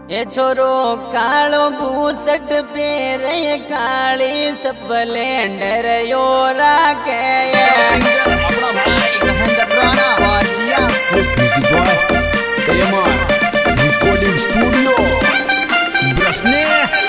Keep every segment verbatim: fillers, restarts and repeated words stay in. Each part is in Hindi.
ए छोरो कालो बूसट पेरे काली स्प्लेंडर यो राके अपना भाई महेंद्र राणा और yes music boy MR recording studio ब्रसने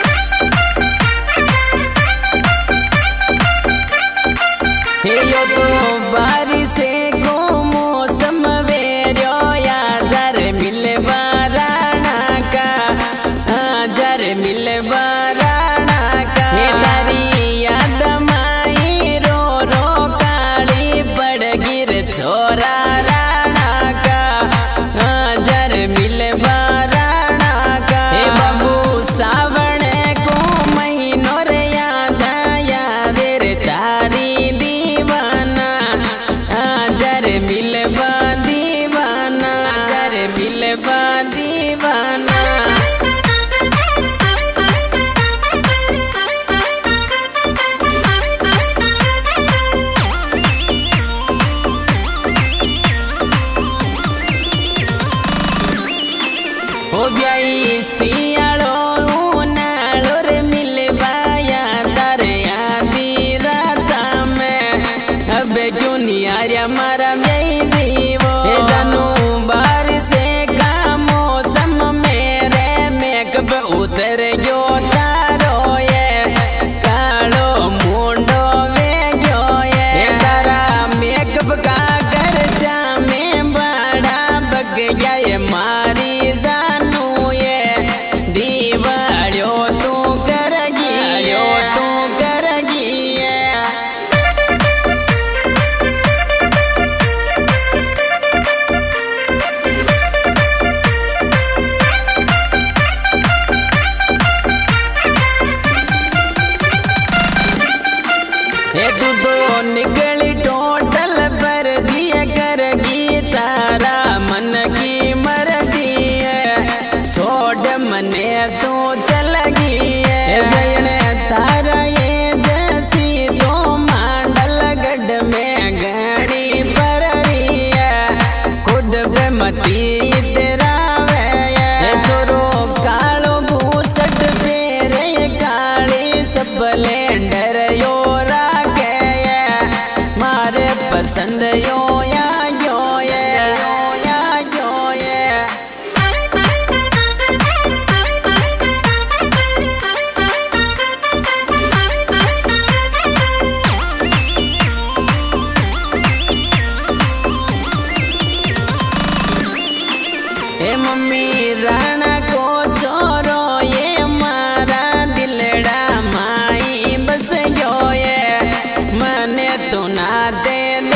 हे यो तो बारिश से को मौसम वेरो या जर मिले बाराना का जर मिले बाराना का हे तारी याद माई रो रो काली पड़ गिर छोरा राणा का जर मिले बाराना का हे बाबू सावण को महीनो रे याद आया वेर तारी मिलवा दीवाना कर मिलवा दीवाना हो गई सियालो उनालो रे मिलवा यार आधी रात में अब क्यों नहीं आ रहा मारा उतर गयो तारो ये कालो मुंडो वे गयो ये तारा मेकअप का खर्चा में बड़ा बग गया ये मारी जानू ये दीवालियो तू करगी यो तू करगी तू तो निकली टोटल पर दिए करगी तारा मन की मर्जी है छोड़ मने तू चलगी है तारा ये जैसी तो मांडल गढ़ में घड़ी पर रही है खुद पे मती तेरा वे छोरो कालो बूसट पेरे काली स्प्लेंडर यो पसंद यो या यो ये यो या यो ये ए मम्मी राणा को छोरो ये मारा दिलड़ा माई बस गयो ये मने तो ना दे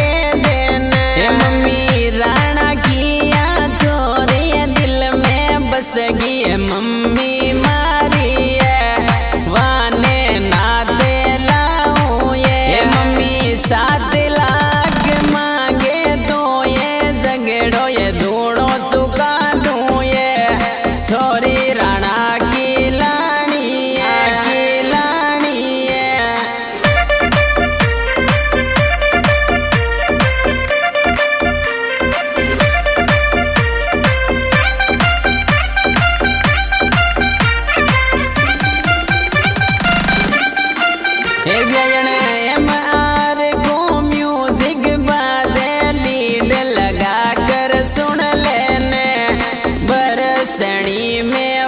मम्मी राणा किया छोरे दिल में बस गई है मम्मी मारी है वाने नाते लाऊं ये मम्मी सात लाख मांगे तो ये झगड़ो ये धूड़ो चुका दूं ये छोरी राणा की लानी है की लानी है एमआर को म्यूजिक बाजे लीड लगा कर सुन लेने बरसनी में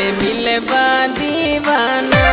मिलबा दीवाना।